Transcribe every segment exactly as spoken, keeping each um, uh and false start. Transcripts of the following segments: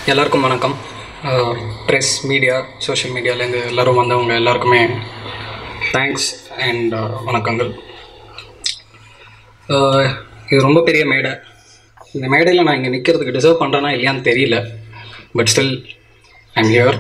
எல்லாருக்கும் வணக்கம். Press media social மீடியாலேருந்து எல்லோரும் வந்தவங்க எல்லாருக்குமே தேங்க்ஸ் அண்ட் வணக்கங்கள். இது ரொம்ப பெரிய மேடை. இந்த மேடையில் நான் இங்கே நிற்கிறதுக்கு டிசர்வ் பண்ணுறேன்னா இல்லையான்னு தெரியல, but still I am here.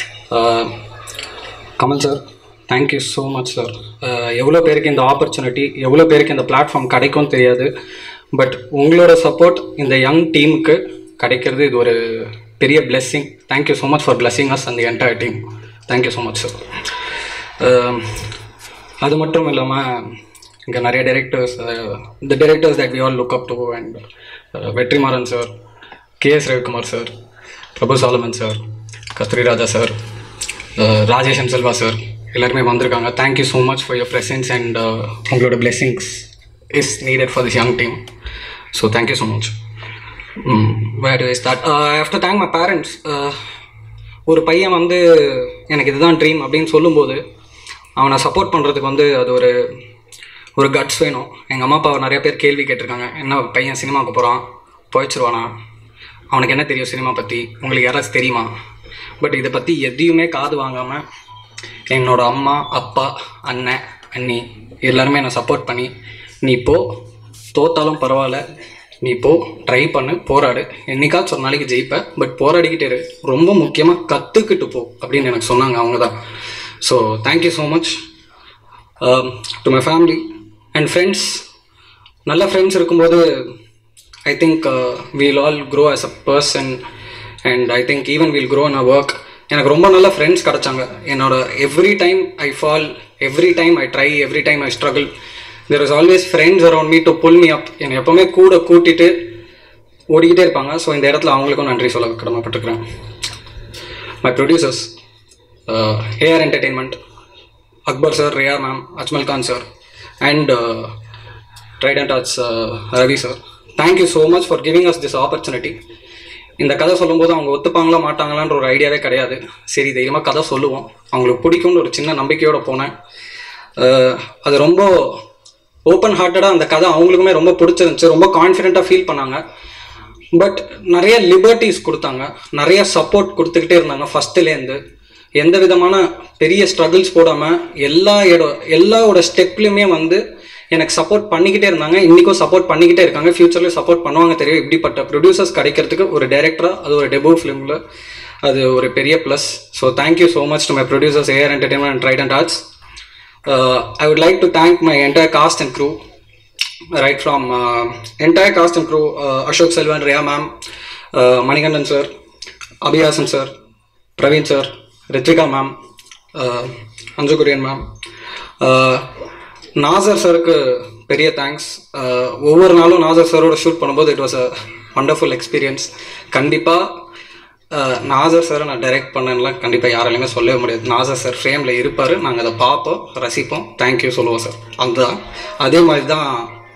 Kamal sir, thank you so much sir. எவ்வளோ பேருக்கு இந்த ஆப்பர்ச்சுனிட்டி, எவ்வளோ பேருக்கு இந்த பிளாட்ஃபார்ம் கிடைக்கும் தெரியாது, பட் உங்களோட சப்போர்ட் இந்த யங் டீமுக்கு கிடைக்கிறது இது ஒரு பெரிய blessing. Thank you so much for blessing us அந்த entire team. Thank you so much sir. அது மட்டும் இல்லாமல் இங்கே நிறைய directors, the directors that we all look up to and Vetrimaaran sir, K S Ravikumar sir, Prabhu Solomon sir, Kasthuri Raja sir, Rajeshan Selva sir எல்லாருமே வந்திருக்காங்க. Thank you so much for your presence and உங்களோட blessings is needed for this young team. So thank you so much. Where to start? I have to thank my parents. ஒரு பையன் வந்து எனக்கு இதுதான் dream அப்படின்னு சொல்லும்போது அவனை சப்போர்ட் பண்ணுறதுக்கு வந்து அது ஒரு ஒரு கட்ஸ் வேணும். எங்கள் அம்மா அப்பாவை நிறைய பேர் கேள்வி கேட்டிருக்காங்க, என்ன பையன் சினிமாவுக்கு போகிறான், போயிடுச்சிருவானா, அவனுக்கு என்ன தெரியும் சினிமா பற்றி, உங்களுக்கு யாராச்சும் தெரியுமா? பட் இதை பற்றி எதையுமே காது வாங்காமல் என்னோடய அம்மா அப்பா அண்ணன் அண்ணி எல்லாருமே என்னை சப்போர்ட் பண்ணி, நீ போ, தோத்தாலும் பரவாயில்ல, நீ போ, ட்ரை பண்ணு, போராடு, என்னைக்காச்சும் ஒரு நாளைக்கு ஜெயிப்ப, பட் போராடிக்கிட்டே இரு, ரொம்ப முக்கியமாக கற்றுக்கிட்டு போ அப்படின்னு எனக்கு சொன்னாங்க. அவங்க தான். So thank you so much to my family and friends. நல்ல ஃப்ரெண்ட்ஸ் இருக்கும்போது I think we'll all grow as a person and I think even we'll grow in a work. எனக்கு ரொம்ப நல்ல ஃப்ரெண்ட்ஸ் கிடச்சாங்க. என்னோட every time I fall, every time I try, every time I struggle, there is always friends around me to pull me up. என்னை எப்போவுமே கூட கூட்டிகிட்டு ஓடிக்கிட்டே இருப்பாங்க. ஸோ இந்த இடத்துல அவங்களுக்கும் நன்றி சொல்ல கடமைப்பட்டிருக்கிறேன். My producers, AR entertainment, Akbar sir, Riya ma'am, Ajmal Khan sir and Trident Arts Ravi sir, thank you so much for giving us this opportunity. இந்த கதை சொல்லும்போது அவங்க ஒத்துப்பாங்களா மாட்டாங்களான்ற ஒரு ஐடியாவே கிடையாது. சரி, தைரியமாக கதை சொல்லுவோம், அவங்களுக்கு பிடிக்கும்னு ஒரு சின்ன நம்பிக்கையோடு போனேன். அது ரொம்ப ஓப்பன் ஹார்ட்டடாக அந்த கதை அவங்களுக்குமே ரொம்ப பிடிச்சிருந்துச்சு, ரொம்ப கான்ஃபிடென்ட்டாக ஃபீல் பண்ணாங்க. பட் நிறைய லிபர்ட்டிஸ் கொடுத்தாங்க, நிறைய சப்போர்ட் கொடுத்துக்கிட்டே இருந்தாங்க. ஃபஸ்ட்டுலேருந்து எந்த விதமான பெரிய ஸ்ட்ரகிள்ஸ் போடாமல் எல்லா இடம் எல்லாவோட ஸ்டெப்லையுமே வந்து எனக்கு சப்போர்ட் பண்ணிக்கிட்டே இருந்தாங்க. இன்றைக்கும் சப்போர்ட் பண்ணிக்கிட்டே இருக்காங்க, ஃப்யூச்சர்லேயும் சப்போர்ட் பண்ணுவாங்க. தெரியும், இப்படிப்பட்ட ப்ரொடியூசர்ஸ் கிடைக்கிறதுக்கு ஒரு டைரக்டராக, அது ஒரு டெபியூ ஃபிலிமில், அது ஒரு பெரிய plus. So thank you so much to my producers, AR entertainment and Trident Arts. Uh, I would like to thank my entire cast and crew, right from uh, entire cast and crew, uh, Ashok Selvan, Riya ma'am, uh, Manikandan sir, Abhiyasan sir, Praveen sir, Ritvika ma'am, uh, Anju Kurian ma'am, uh, Nazar sir ku பெரிய thanks. ஒவ்வொரு நாளும் நாசர் சாரோட shoot பண்ணும்போது it was a wonderful experience. கண்டிப்பாக நாசர் சாரை நான் direct பண்ணலாம் கண்டிப்பாக யாராலையுமே சொல்லவே முடியாது. நாசர் சார் ஃப்ரேமில் இருப்பார், நாங்கள் அதை பார்ப்போம், ரசிப்போம், தேங்க்யூ சொல்லுவோம் சார். அதுதான். அதே மாதிரி தான்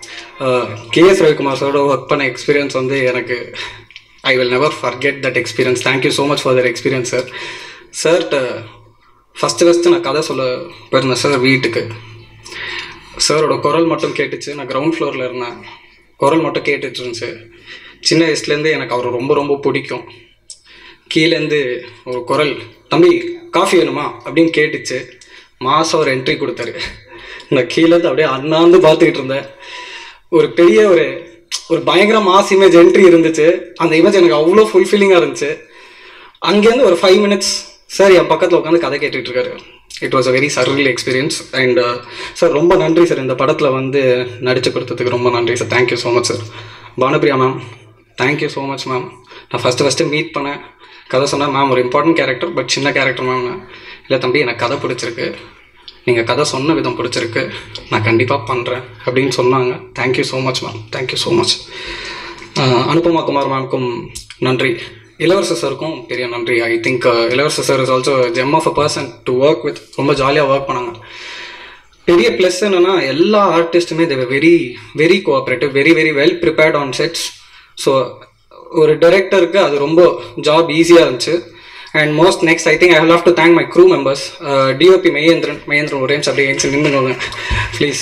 கே எஸ் ரவிக்குமார் சாரோட ஒர்க் பண்ண எக்ஸ்பீரியன்ஸ் வந்து எனக்கு I will never forget that experience. Thank you so much for that experience sir. சார்கிட்ட ஃபஸ்ட்டு ஃபஸ்ட்டு நான் கதை சொல்ல போயிருந்தேன் சார் வீட்டுக்கு. சாரோட குரல் மட்டும் கேட்டுச்சு. நான் கிரவுண்ட் ஃப்ளோரில் இருந்தேன், குரல் மட்டும் கேட்டுட்டு இருந்துச்சு. சின்ன வயசுலேருந்தே எனக்கு அவர் ரொம்ப ரொம்ப பிடிக்கும். கீழேருந்து ஒரு குரல், தம்பி காஃபி வேணுமா அப்படின்னு கேட்டுச்சு. மாதம் ஒரு என்ட்ரி கொடுத்தாரு. நான் கீழேருந்து அப்படியே அண்ணாந்து பார்த்துக்கிட்டு இருந்தேன். ஒரு பெரிய ஒரு ஒரு பயங்கர மாஸ் இமேஜ் என்ட்ரி இருந்துச்சு. அந்த இமேஜ் எனக்கு அவ்வளோ ஃபுல்ஃபில்லிங்காக இருந்துச்சு. அங்கேருந்து ஒரு ஃபைவ் மினிட்ஸ் சார் என் பக்கத்தில் உட்காந்து கதை கேட்டுட்டு இருக்காரு. It was a very surreal experience. And sir ரொம்ப நன்றி சார், இந்த படத்தில் வந்து நடித்து கொடுத்ததுக்கு ரொம்ப நன்றி சார். Thank you so much sir. Bhanupriya ma'am, thank you so much ma'am. நான் ஃபஸ்ட்டு ஃபஸ்ட்டு மீட் பண்ணேன், கதை சொன்னேன், மேம் ஒரு இம்பார்ட்டன்ட் கேரக்டர் பட் சின்ன கேரக்டர் மேம். இல்லை தம்பி, எனக்கு கதை பிடிச்சிருக்கு, நீங்கள் கதை சொன்ன விதம் பிடிச்சிருக்கு, நான் கண்டிப்பாக பண்ணுறேன் அப்படின்னு சொன்னாங்க. Thank you so much ma'am, thank you so much. Anupama Kumar மேம்க்கும் நன்றி. இளவரசர் சாருக்கும் பெரிய நன்றி. I think Ilavarasar sir is also gem of a person to work with. ரொம்ப ஜாலியாக ஒர்க் பண்ணாங்க. பெரிய ப்ளஸ் என்னென்னா எல்லா ஆர்டிஸ்ட்டுமே they very very cooperative, very very well prepared on sets. So ஒரு டைரக்டருக்கு அது ரொம்ப ஜாப் ஈஸியாக இருந்துச்சு. And most next I think I have to thank my crew members. DOP Mahendran, Mahendran ஒரு ரேம்ஸ் அப்படியே ஏன்ச்சு நின்றுங்க please.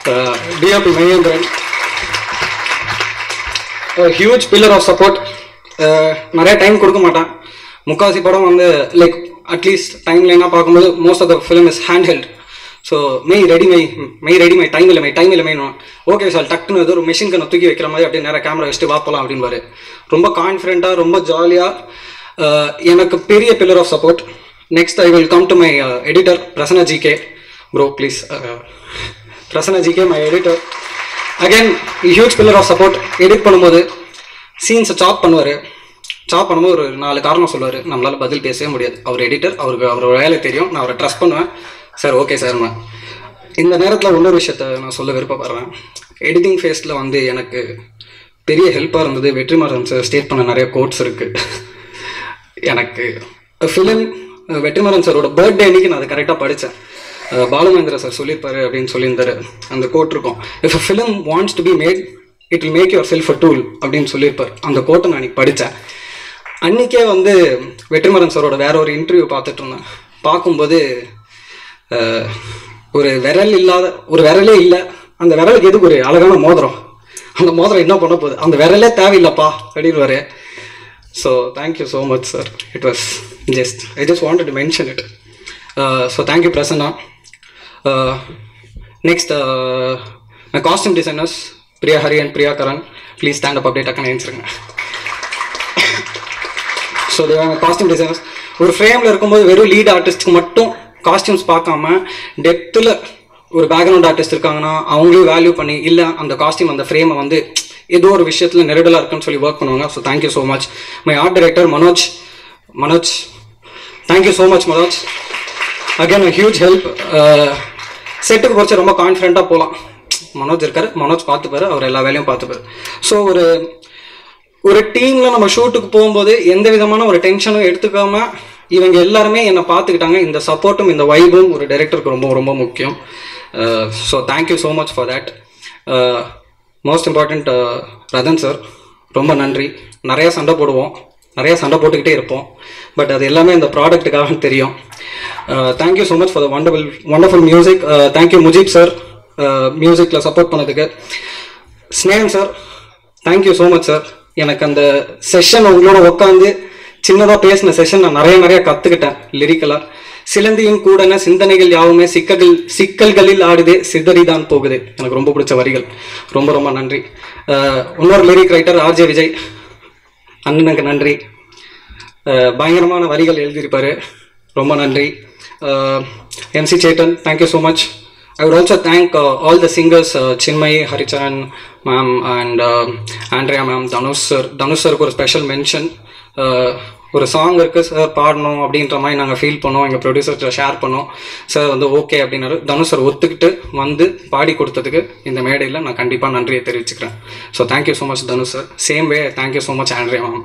DOP Mahendran, huge pillar of support. நிறைய டைம் கொடுக்க மாட்டேன். முக்கால்வாசி படம் வந்து லைக் அட்லீஸ்ட் டைம் லைனாக பார்க்கும்போது most of the film is hand held. So மெய் ரெடி மை மெய் ரெடி மை டைம் இல்லை மை டைம் இல்லை மெயின் ஓகே சார் டக்குன்னு ஏதோ ஒரு மிஷின் கண்ணை தூக்கி வைக்கிற மாதிரி அப்படியே நேராக கேமரா வச்சுட்டு வாப்பலாம் அப்படின்பாரு. ரொம்ப கான்ஃபிடென்ட்டாக ரொம்ப ஜாலியாக எனக்கு பெரிய pillar of support. Next I will come to my editor Prasanna GK bro please. Prasanna GK my editor again huge pillar of support. Edit பண்ணும்போது சீன்ஸை சாப் பண்ணுவார். சாப் பண்ணும்போது ஒரு நாலு காரணம் சொல்லுவார், நம்மளால் பதில் பேசவே முடியாது. அவர் எடிட்டர், அவருக்கு அவரோட வேலை தெரியும், நான் அவரை ட்ரஸ்ட் பண்ணுவேன். Sir okay sir. நான் இந்த நேரத்தில் இன்னொரு விஷயத்த நான் சொல்ல விருப்பப்படுறேன். எடிட்டிங் ஃபேஸில் வந்து எனக்கு பெரிய ஹெல்ப்பாக இருந்தது வெற்றிமாறன் சார் ஸ்டேட் பண்ண நிறைய கோட்ஸ் இருக்குது. எனக்கு ஃபிலிம் வெற்றிமாறன் சாரோட பர்த்டே அன்னைக்கு நான் அதை கரெக்டாக படித்தேன். பாலுமேந்திர சார் சொல்லியிருப்பாரு அப்படின்னு சொல்லியிருந்தாரு. அந்த கோட் இருக்கும், if a film wants to be made it will make yourself a tool அப்படின்னு சொல்லியிருப்பார். அந்த கோட்டை நான் அன்றைக்கி படித்தேன். அன்றைக்கே வந்து வெற்றிமாறன் சாரோட வேற ஒரு இன்டர்வியூ பார்த்துட்டு இருந்தேன். பார்க்கும்போது ஒரு விரல் இல்லாத ஒரு விரலே இல்லை, அந்த விரலுக்கு எதுக்கு ஒரு அழகான மோதிரம், அந்த மோதிரம் என்ன பண்ண போகுது, அந்த விரலே தேவையில்லைப்பா அப்படின்வாரு. So thank you so much sir. It was just I just wanted to mention it. So thank you Prasanna. Next my costume designers Priya Hari and Priya Karan, please stand up அப்படியே டக்குன்னு எழுந்திருங்க. ஸோ காஸ்டியூம் டிசைனர்ஸ் ஒரு ஃப்ரேமில் இருக்கும்போது வெறும் லீட் ஆர்டிஸ்ட்டுக்கு மட்டும் காஸ்டியூம்ஸ் பார்க்காம டெப்த்தில் ஒரு பேக்ரவுண்ட் ஆர்டிஸ்ட் இருக்காங்கன்னா அவங்களையும் வேல்யூ பண்ணி இல்லை அந்த காஸ்டியூம் அந்த ஃப்ரேமை வந்து ஏதோ ஒரு விஷயத்தில் நெருடலாக இருக்குன்னு சொல்லி ஒர்க் பண்ணுவாங்க. So thank you so much. My art director Manoj Manoj thank you so much Manoj. Again huge help. செட்டுக்கு பொறுத்து ரொம்ப கான்ஃபிடென்ட்டாக போகலாம். மனோஜ் இருக்கார், மனோஜ் பார்த்துப்பாரு, அவர் எல்லா வேலையும் பார்த்துப்பாரு. ஸோ ஒரு ஒரு டீமில் நம்ம ஷூட்டுக்கு போகும்போது எந்த விதமான ஒரு டென்ஷனும் எடுத்துக்காம இவங்க எல்லாருமே என்னை பார்த்துக்கிட்டாங்க. இந்த சப்போர்ட்டும் இந்த வைபும் ஒரு டைரக்டருக்கு ரொம்ப ரொம்ப முக்கியம். So thank you so much for that. Most important Rathan sir, ரொம்ப நன்றி. நிறையா சண்டை போடுவோம், நிறையா சண்டை போட்டுக்கிட்டே இருப்போம், பட் அது எல்லாமே இந்த ப்ராடக்ட்டுக்காக தெரியும். Thank you so much for the wonderful wonderful music. Thank you Mujeeb sir மியூசிக்கில் சப்போர்ட் பண்ணதுக்கு. Snehan sir thank you so much sir. எனக்கு அந்த செஷன் உங்களோட உட்காந்து சின்னதாக பேசின செஷன் நான் நிறைய நிறைய கற்றுக்கிட்டேன் லிரிக்கலாக. சிலந்தியும் கூடன சிந்தனைகள் யாவுமே சிக்கல்கள் சிக்கல்களில் ஆடுதே சிதறிதான் போகுது, எனக்கு ரொம்ப பிடிச்ச வரிகள். ரொம்ப ரொம்ப நன்றி. இன்னொரு லிரிக் ரைட்டர் ஆர்ஜே விஜய் அண்ணனுக்கு நன்றி. பயங்கரமான வரிகள் எழுதியிருப்பார், ரொம்ப நன்றி. MC Chettan thank you so much. I would also thank uh, all the singers, uh, Chinmay, Haricharan ma'am and uh, Andrea ma'am, Dhanush sir. Dhanush sir ஒரு ஸ்பெஷல் மென்ஷன். ஒரு சாங் இருக்குது சார் பாடணும் அப்படின்ற மாதிரி நாங்கள் ஃபீல் பண்ணோம், எங்கள் ப்ரொடியூசர்கிட்ட ஷேர் பண்ணோம். சார் வந்து ஓகே அப்படின்னாரு. தனுஷ் சார் ஒத்துக்கிட்டு வந்து பாடி கொடுத்ததுக்கு இந்த மேடையில் நான் கண்டிப்பாக நன்றியை தெரிவிச்சுக்கிறேன். So thank you so much Dhanush sir. Same way thank you so much Andrea ma'am.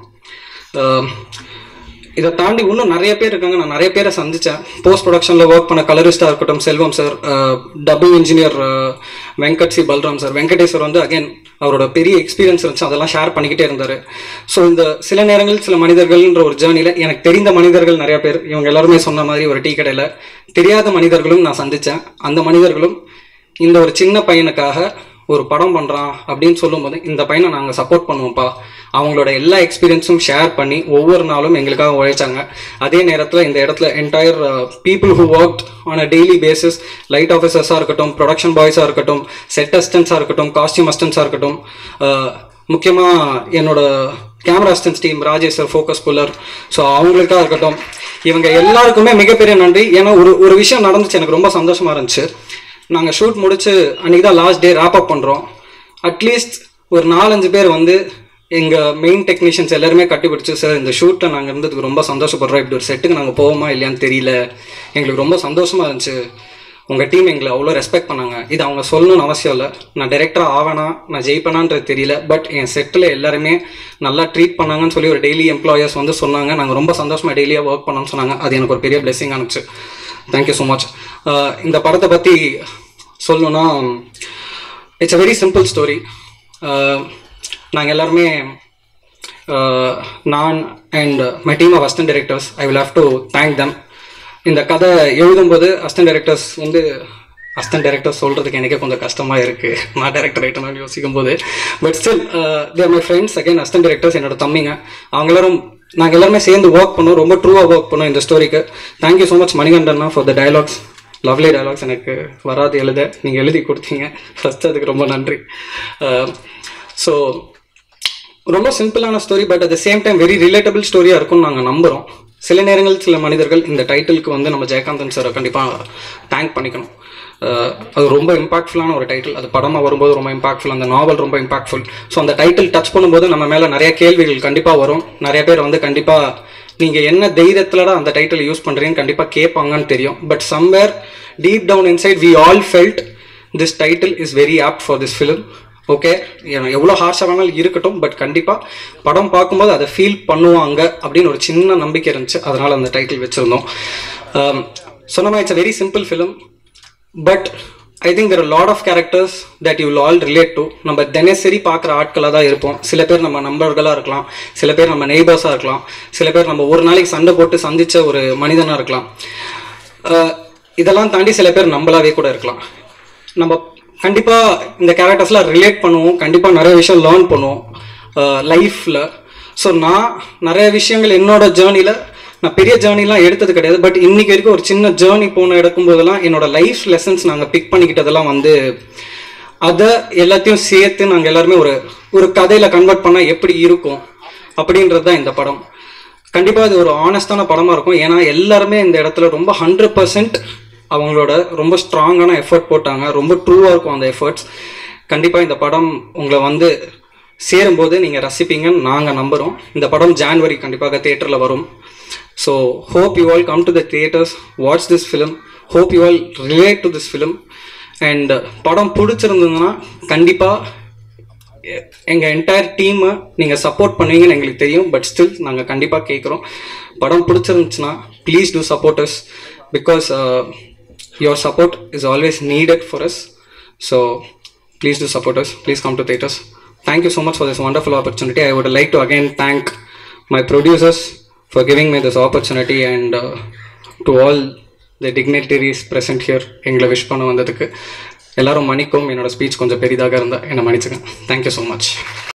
இதை தாண்டி இன்னும் நிறைய பேர் இருக்காங்க, நான் நிறைய பேரை சந்தித்தேன். போஸ்ட் ப்ரொடக்ஷனில் ஒர்க் பண்ண கலரிஸ்டாக இருக்கட்டும் Selvam sir, dubbing engineer Venkat C Balram sir. Venkateshwar வந்து அகைன் அவரோட பெரிய எக்ஸ்பீரியன்ஸ் இருந்துச்சு, அதெல்லாம் ஷேர் பண்ணிக்கிட்டே இருந்தார். ஸோ இந்த சில நேரங்கள் சில மனிதர்கள்ன்ற ஒரு ஜேர்னியில் எனக்கு தெரிந்த மனிதர்கள் நிறையா பேர், இவங்க எல்லாருமே சொன்ன மாதிரி ஒரு டீ கடையில் தெரியாத மனிதர்களும் நான் சந்தித்தேன். அந்த மனிதர்களும் இந்த ஒரு சின்ன பையனுக்காக ஒரு படம் பண்ணுறான் அப்படின்னு சொல்லும்போது இந்த பையனை நாங்கள் சப்போர்ட் பண்ணுவோம்ப்பா, அவங்களோட எல்லா எக்ஸ்பீரியன்ஸும் ஷேர் பண்ணி ஒவ்வொரு நாளும் எங்களுக்காக உழைச்சாங்க. அதே நேரத்தில் இந்த இடத்துல entire people who worked on a daily basis, light ஆஃபீஸர்ஸாக இருக்கட்டும், ப்ரொடக்ஷன் பாய்ஸாக இருக்கட்டும், செட் அசிஸ்டன்ஸாக இருக்கட்டும், காஸ்டியூம் அசிஸ்டன்ஸாக இருக்கட்டும், முக்கியமாக என்னோட camera assistants team Rajesh sir, focus puller, so அவங்களுக்காக இருக்கட்டும், இவங்க எல்லாருக்குமே மிகப்பெரிய நன்றி. ஏன்னா ஒரு ஒரு விஷயம் நடந்துச்சு, எனக்கு ரொம்ப சந்தோஷமாக இருந்துச்சு. நாங்கள் ஷூட் முடிச்சு அன்றைக்கி தான் லாஸ்ட் டே ரேப் அப் பண்ணுறோம். அட்லீஸ்ட் ஒரு நாலஞ்சு பேர் வந்து எங்கள் மெயின் டெக்னீஷியன்ஸ் எல்லாருமே கட்டிப்பிடிச்சு, சார் இந்த ஷூட்டில் நாங்கள் இருந்ததுக்கு ரொம்ப சந்தோஷப்படுறோம், இப்படி ஒரு செட்டுக்கு நாங்கள் போவோமா இல்லையான்னு தெரியல, எங்களுக்கு ரொம்ப சந்தோஷமாக இருந்துச்சு, உங்கள் டீம் எங்களை அவ்வளோ ரெஸ்பெக்ட் பண்ணாங்க. இது அவங்க சொல்லணும்னு அவசியம் இல்லை, நான் டைரெக்டாக ஆவேனா நான் ஜெயிப்பேனான்றது தெரியல, பட் என் செட்டில் எல்லாருமே நல்லா ட்ரீட் பண்ணாங்கன்னு சொல்லி ஒரு டெய்லி எம்ப்ளாயர்ஸ் வந்து சொன்னாங்க. நாங்கள் ரொம்ப சந்தோஷமாக டெய்லியாக ஒர்க் பண்ணோம்னு சொன்னாங்க. அது எனக்கு ஒரு பெரிய பிளெஸிங் ஆனிச்சு. Thank you so much. இந்த படத்தை பற்றி சொல்லணுன்னா it's a very simple story. நாங்கள் எல்லாருமே நான் and my team of assistant directors, I will have to thank them. இந்த கதை எழுதும்போது அசிஸ்டன்ட் டைரக்டர்ஸ் வந்து அசிஸ்டன்ட் டைரக்டர் சொல்கிறதுக்கு எனக்கே கொஞ்சம் கஷ்டமாக இருக்குது, நான் டேரக்டர் ஆகிட்டேன்னு யோசிக்கும் போது. But still there my friends. Again assistant directors என்னோட தம்பிங்க, அவங்க எல்லாரும் நாங்கள் எல்லாருமே சேர்ந்து ஒர்க் பண்ணோம், ரொம்ப ட்ரூவாக ஒர்க் பண்ணோம் இந்த ஸ்டோரிக்கு. தேங்க்யூ ஸோ மச் மணிகண்டன்னா for the dialogues, lovely dialogues. எனக்கு வராது எழுத, நீங்கள் எழுதி கொடுத்தீங்க ஃபஸ்ட்டு, அதுக்கு ரொம்ப நன்றி. ஸோ ரொம்ப சிம்பிளான story, but at the same time very relatable ஸ்டோரியாக இருக்கும்னு நாங்கள் நம்புகிறோம். சில நேரங்கள் சில மனிதர்கள் இந்த டைட்டிலுக்கு வந்து நம்ம ஜெயகாந்தன் சாரை கண்டிப்பாக தேங்க் பண்ணிக்கணும். அது ரொம்ப இம்பாக்ட்ஃபுல்லான ஒரு டைட்டில், அது படமாக வரும்போது ரொம்ப இம்பாக்ட்ஃபுல், அந்த நாவல் ரொம்ப இம்பாக்ட்ஃபுல். ஸோ அந்த டைட்டில் டச் பண்ணும்போது நம்ம மேலே நிறைய கேள்விகள் கண்டிப்பாக வரும். நிறைய பேர் வந்து கண்டிப்பாக நீங்கள் என்ன தைரியத்தில் தான் அந்த டைட்டில் யூஸ் பண்ணுறீங்கன்னு கண்டிப்பாக கேட்பாங்கன்னு தெரியும். But somewhere deep down inside we all felt this title is very apt for this film. Okay, எவ்வளோ ஹார்ஷாக வேணாலும் இருக்கட்டும், பட் கண்டிப்பாக படம் பார்க்கும்போது அதை ஃபீல் பண்ணுவாங்க அப்படின்னு ஒரு சின்ன நம்பிக்கை இருந்துச்சு, அதனால் அந்த டைட்டில் வச்சுருந்தோம். சொன்னமா it's a very simple film, but I think there are lot of characters that you will all relate to. நம்ம தினசரி பார்க்குற ஆட்களாக தான் இருப்போம். சில பேர் நம்ம நண்பர்களாக இருக்கலாம், சில பேர் நம்ம நெய்பர்ஸாக இருக்கலாம், சில பேர் நம்ம ஒரு நாளைக்கு சண்டை போட்டு சந்தித்த ஒரு மனிதனாக இருக்கலாம். இதெல்லாம் தாண்டி சில பேர் நம்மளாவே கூட இருக்கலாம். நம்ம கண்டிப்பாக இந்த கேரக்டர்ஸ்லாம் ரிலேட் பண்ணுவோம், கண்டிப்பாக நிறைய விஷயம் லேர்ன் பண்ணுவோம் லைஃப்பில். ஸோ நான் நிறைய விஷயங்கள் என்னோட ஜேர்னியில், நான் பெரிய ஜேர்னிலாம் எடுத்தது கிடையாது, பட் இன்றைக்கி வரைக்கும் ஒரு சின்ன ஜேர்னி போன எடுக்கும்போதெல்லாம் என்னோட லைஃப் லெசன்ஸ் நாங்கள் பிக் பண்ணிக்கிட்டதெல்லாம் வந்து அதை எல்லாத்தையும் சேர்த்து நாங்கள் எல்லாருமே ஒரு ஒரு கதையில் கன்வெர்ட் பண்ணால் எப்படி இருக்கும் அப்படின்றது தான் இந்த படம். கண்டிப்பாக இது ஒரு ஆனஸ்டான படமாக இருக்கும். ஏன்னா எல்லாருமே இந்த இடத்துல ரொம்ப ஹண்ட்ரட் பர்சன்ட் அவங்களோட ரொம்ப ஸ்ட்ராங்கான எஃபர்ட் போட்டாங்க, ரொம்ப ட்ரூவாக இருக்கும் அந்த எஃபர்ட்ஸ். கண்டிப்பாக இந்த படம் உங்களை வந்து சேரும்போது நீங்கள் ரசிப்பீங்கன்னு நாங்கள் நம்புகிறோம். இந்த படம் ஜான்வரி கண்டிப்பாக தியேட்டரில் வரும். So hope you all come to the theatres, watch this film, hope you all relate to this film. And படம் பிடிச்சிருந்ததுன்னா கண்டிப்பாக எங்கள் என்டையர் டீமை நீங்கள் சப்போர்ட் பண்ணுவீங்கன்னு எங்களுக்கு தெரியும். பட் ஸ்டில் நாங்கள் கண்டிப்பாக கேட்குறோம், படம் பிடிச்சிருந்துச்சுன்னா please do support us, because your support is always needed for us. So please do support us, please come to theaters. Thank you so much for this wonderful opportunity. I would like to again thank my producers for giving me this opportunity, and uh, to all the dignitaries present here, engla wish panna vandadukku ellarum manikum. Enoda speech konjam peridhaga irundha enna manichuங்க. Thank you so much.